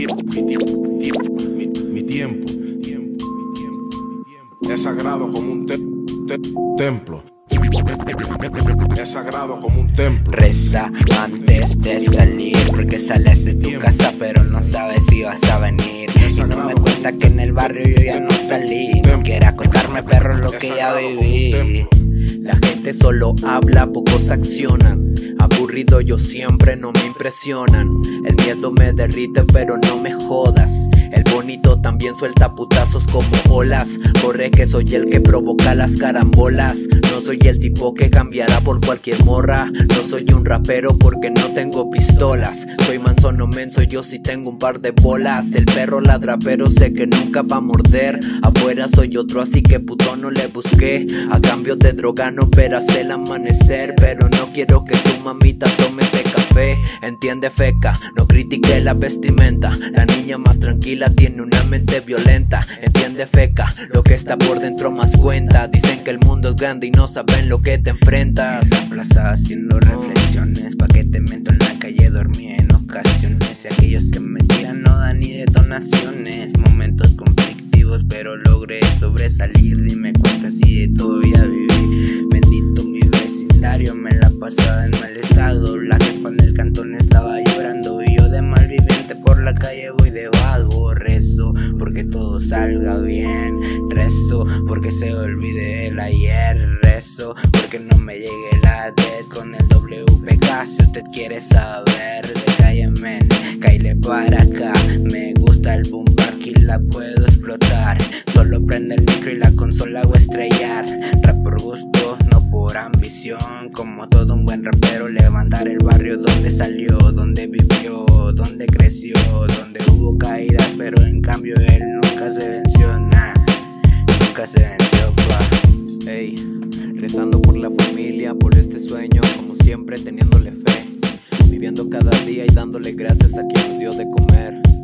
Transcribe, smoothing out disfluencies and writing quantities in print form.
Mi tiempo es sagrado como un templo. Es sagrado como un templo. Reza antes de salir, porque sales de tu casa pero no sabes si vas a venir. Y no me cuenta que en el barrio yo ya no salí. No quiera contarme, perro, lo que ya viví. La gente solo habla, pocos accionan. Aburrido yo siempre, no me impresionan. El miedo me derrite pero no me jodas. El bonito también suelta putazos como olas. Corre que soy el que provoca las carambolas. No soy el tipo que cambiará por cualquier morra. No soy un rapero porque no tengo pistolas. Soy manso no menso, yo sí tengo un par de bolas. El perro ladra pero sé que nunca va a morder. Afuera soy otro así que puto no le busqué. A cambio de droga no verás el amanecer. Pero no quiero que tu mamita tome ese café. Entiende feca, no critique la vestimenta. La niña más tranquila tiene una mente violenta. Entiende feca, lo que está por dentro más cuenta. Dicen que el mundo es grande y no saben lo que te enfrentas. En la plaza haciendo reflexiones, pa' que te meto en la calle dormí en ocasiones. Y aquellos que me tiran no dan ni detonaciones. Momentos conflictivos pero logré sobresalir. Dime cuenta si de todo ya viví. Bendito mi vecindario, me la pasaba en mal estado. La jefa en el cantón estaba llorando y yo de malviviente por la calle voy de vago. Rezo porque todo salga bien, rezo porque se olvide el ayer, rezo porque no me llegue la dead con el WPK. Si usted quiere saber de calle men, cáile para acá. Me gusta el boom park y la puedo explotar. Solo prende el micro y la consola hago estrellar. Rap por gusto, no por ambición. Como todo un buen rapero, levantar el barrio donde salió, donde vivió, donde creció, donde hubo caídas, pero en cambio él nunca se venció, nah, nunca se venció, pa. Ey, rezando por la familia, por este sueño, como siempre teniéndole fe, viviendo cada día y dándole gracias a quien nos dio de comer.